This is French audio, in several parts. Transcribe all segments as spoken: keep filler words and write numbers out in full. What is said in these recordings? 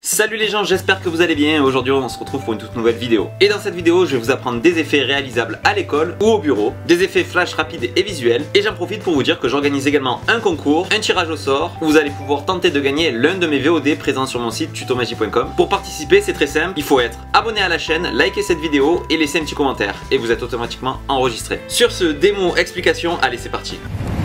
Salut les gens, j'espère que vous allez bien. Aujourd'hui on se retrouve pour une toute nouvelle vidéo. Et dans cette vidéo je vais vous apprendre des effets réalisables à l'école ou au bureau, des effets flash rapides et visuels. Et j'en profite pour vous dire que j'organise également un concours, un tirage au sort, où vous allez pouvoir tenter de gagner l'un de mes V O D présents sur mon site tutomagie point com. Pour participer c'est très simple, il faut être abonné à la chaîne, liker cette vidéo et laisser un petit commentaire. Et vous êtes automatiquement enregistré. Sur ce, démo, explication, allez c'est parti.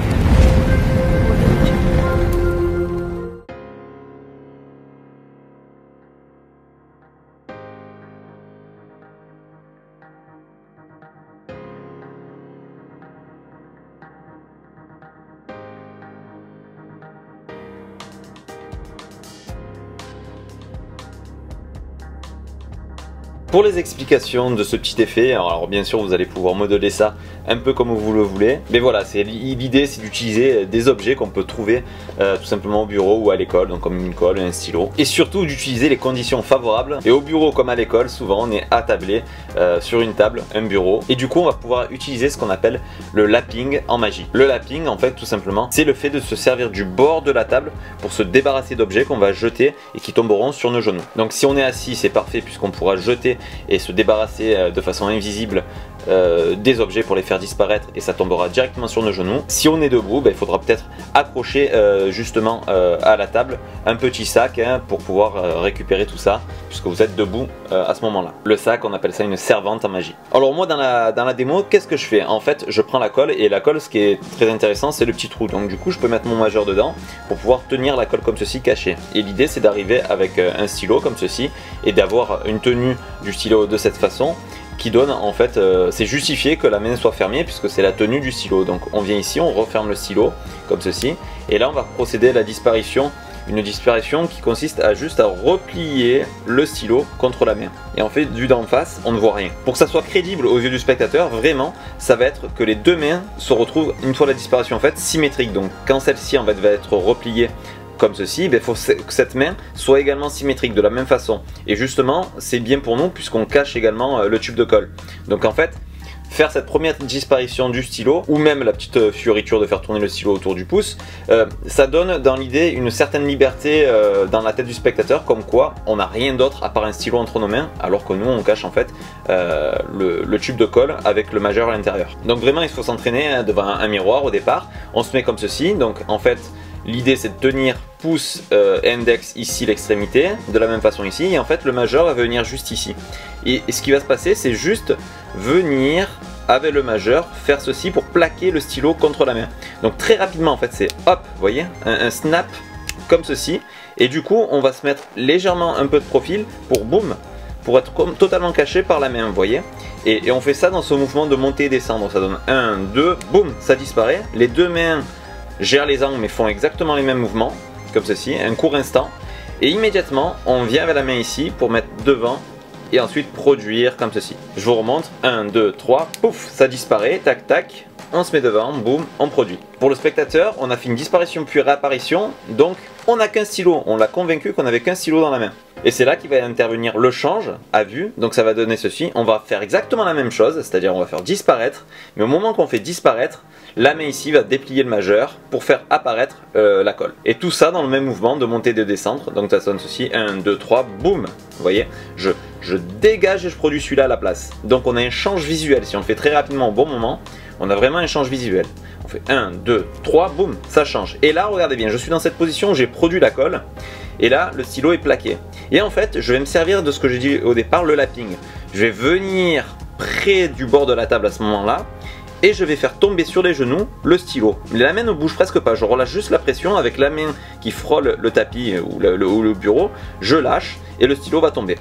Pour les explications de ce petit effet, alors bien sûr vous allez pouvoir modeler ça un peu comme vous le voulez, mais voilà, l'idée c'est d'utiliser des objets qu'on peut trouver euh, tout simplement au bureau ou à l'école, donc comme une colle, un stylo, et surtout d'utiliser les conditions favorables. Et au bureau comme à l'école, souvent on est attablé euh, sur une table, un bureau, et du coup on va pouvoir utiliser ce qu'on appelle le lapping en magie. Le lapping en fait tout simplement c'est le fait de se servir du bord de la table pour se débarrasser d'objets qu'on va jeter et qui tomberont sur nos genoux. Donc si on est assis c'est parfait puisqu'on pourra jeter et se débarrasser de façon invisible euh, des objets pour les faire disparaître et ça tombera directement sur nos genoux. Si on est debout, ben, il faudra peut-être accrocher euh, justement euh, à la table un petit sac hein, pour pouvoir euh, récupérer tout ça puisque vous êtes debout euh, à ce moment-là. Le sac, on appelle ça une servante en magie. Alors moi dans la, dans la démo, qu'est-ce que je fais? En fait, je prends la colle et la colle, ce qui est très intéressant, c'est le petit trou. Donc du coup, je peux mettre mon majeur dedans pour pouvoir tenir la colle comme ceci cachée. Et l'idée, c'est d'arriver avec un stylo comme ceci et d'avoir une tenue du stylo de cette façon qui donne en fait, euh, c'est justifié que la main soit fermée puisque c'est la tenue du stylo. Donc on vient ici, on referme le stylo comme ceci et là on va procéder à la disparition, une disparition qui consiste à juste à replier le stylo contre la main. Et en fait, vu d'en face, on ne voit rien. Pour que ça soit crédible aux yeux du spectateur, vraiment, ça va être que les deux mains se retrouvent, une fois la disparition faite, symétriques. Donc quand celle-ci en fait va être repliée comme ceci, il ben, faut que cette main soit également symétrique de la même façon. Et justement, c'est bien pour nous puisqu'on cache également le tube de colle. Donc en fait, faire cette première disparition du stylo, ou même la petite fioriture de faire tourner le stylo autour du pouce, euh, ça donne dans l'idée une certaine liberté euh, dans la tête du spectateur, comme quoi on n'a rien d'autre à part un stylo entre nos mains, alors que nous on cache en fait euh, le, le tube de colle avec le majeur à l'intérieur. Donc vraiment il faut s'entraîner hein, devant un, un miroir au départ, on se met comme ceci, donc en fait l'idée c'est de tenir pouce euh, et index ici l'extrémité, de la même façon ici, et en fait le majeur va venir juste ici. Et, et ce qui va se passer c'est juste venir avec le majeur faire ceci pour plaquer le stylo contre la main. Donc très rapidement en fait c'est hop, vous voyez, un, un snap comme ceci, et du coup on va se mettre légèrement un peu de profil pour boum, pour être comme, totalement caché par la main, vous voyez. Et, et on fait ça dans ce mouvement de monter et descendre, ça donne un, deux, boum, ça disparaît, les deux mains gèrent les angles mais font exactement les mêmes mouvements, comme ceci, un court instant, et immédiatement on vient avec la main ici pour mettre devant et ensuite produire comme ceci. Je vous remontre, un, deux, trois, pouf, ça disparaît, tac tac, on se met devant, boum, on produit. Pour le spectateur, on a fait une disparition puis réapparition, donc on n'a qu'un stylo, on l'a convaincu qu'on avait qu'un stylo dans la main. Et c'est là qu'il va intervenir le change à vue, donc ça va donner ceci, on va faire exactement la même chose, c'est-à-dire on va faire disparaître, mais au moment qu'on fait disparaître, la main ici va déplier le majeur pour faire apparaître euh, la colle. Et tout ça dans le même mouvement de monter et de descendre, donc ça sonne ceci, un, deux, trois, boum, vous voyez, je, je dégage et je produis celui-là à la place. Donc on a un change visuel, si on le fait très rapidement au bon moment, on a vraiment un change visuel. On fait un, deux, trois, boum, ça change. Et là, regardez bien, je suis dans cette position où j'ai produit la colle, et là, le stylo est plaqué. Et en fait, je vais me servir de ce que j'ai dit au départ, le lapping. Je vais venir près du bord de la table à ce moment-là, et je vais faire tomber sur les genoux le stylo. La main ne bouge presque pas, je relâche juste la pression avec la main qui frôle le tapis ou le, le, ou le bureau, je lâche et le stylo va tomber.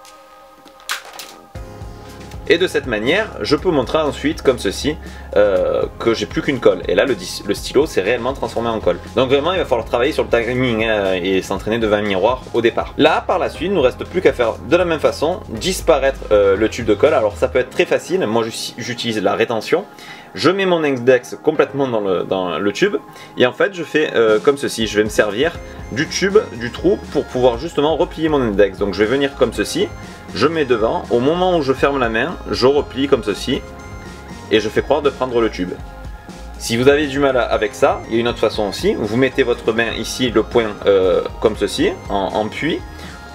Et de cette manière, je peux montrer ensuite, comme ceci, euh, que j'ai plus qu'une colle. Et là, le, le stylo s'est réellement transformé en colle. Donc vraiment, il va falloir travailler sur le timing hein, et s'entraîner devant un miroir au départ. Là, par la suite, il ne nous reste plus qu'à faire de la même façon, disparaître euh, le tube de colle. Alors ça peut être très facile, moi j'utilise la rétention. Je mets mon index complètement dans le, dans le tube et en fait je fais euh, comme ceci, je vais me servir du tube, du trou pour pouvoir justement replier mon index. Donc je vais venir comme ceci, je mets devant, au moment où je ferme la main, je replie comme ceci et je fais croire de prendre le tube. Si vous avez du mal avec ça, il y a une autre façon aussi, vous mettez votre main ici, le poing euh, comme ceci, en, en puits,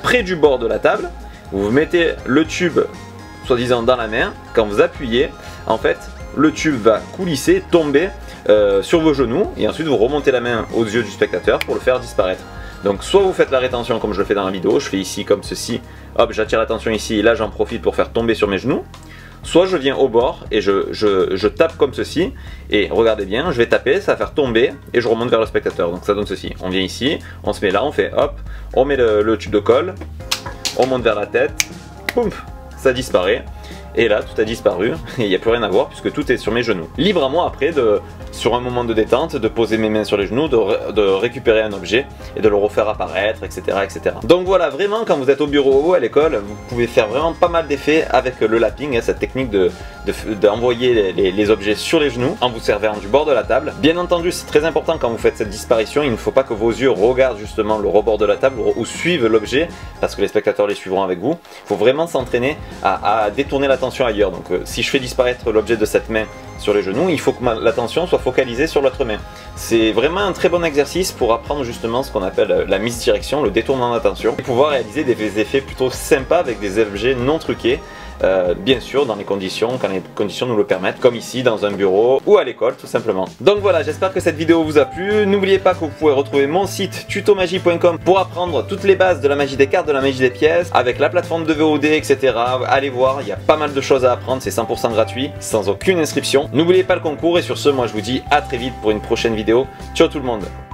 près du bord de la table, vous mettez le tube soi-disant dans la main, quand vous appuyez, en fait, le tube va coulisser, tomber euh, sur vos genoux, et ensuite vous remontez la main aux yeux du spectateur pour le faire disparaître. Donc soit vous faites la rétention comme je le fais dans la vidéo, je fais ici comme ceci, hop, j'attire l'attention ici, et là j'en profite pour faire tomber sur mes genoux. Soit je viens au bord et je, je, je tape comme ceci, et regardez bien, je vais taper, ça va faire tomber, et je remonte vers le spectateur, donc ça donne ceci. On vient ici, on se met là, on fait hop, on met le, le tube de colle, on monte vers la tête, boum, ça disparaît. Et là, tout a disparu, et il n'y a plus rien à voir puisque tout est sur mes genoux. Libre à moi après, de, sur un moment de détente, de poser mes mains sur les genoux, de, de récupérer un objet et de le refaire apparaître, et cetera, et cetera. Donc voilà, vraiment, quand vous êtes au bureau ou à l'école, vous pouvez faire vraiment pas mal d'effets avec le lapping, hein, cette technique de d'envoyer de, les, les, les objets sur les genoux en vous servant du bord de la table. Bien entendu, c'est très important quand vous faites cette disparition, il ne faut pas que vos yeux regardent justement le rebord de la table ou suivent l'objet, parce que les spectateurs les suivront avec vous. Il faut vraiment s'entraîner à, à détourner l'attention ailleurs. Donc euh, si je fais disparaître l'objet de cette main sur les genoux, il faut que l'attention soit focalisée sur l'autre main. C'est vraiment un très bon exercice pour apprendre justement ce qu'on appelle la misdirection, le détournement d'attention, et pouvoir réaliser des effets plutôt sympas avec des objets non truqués. Euh, bien sûr dans les conditions, quand les conditions nous le permettent, comme ici dans un bureau ou à l'école tout simplement. Donc voilà, j'espère que cette vidéo vous a plu. N'oubliez pas que vous pouvez retrouver mon site tutomagie point com pour apprendre toutes les bases de la magie des cartes, de la magie des pièces, avec la plateforme de V O D, et cetera. Allez voir, il y a pas mal de choses à apprendre, c'est cent pour cent gratuit, sans aucune inscription. N'oubliez pas le concours, et sur ce, moi je vous dis à très vite pour une prochaine vidéo. Ciao tout le monde.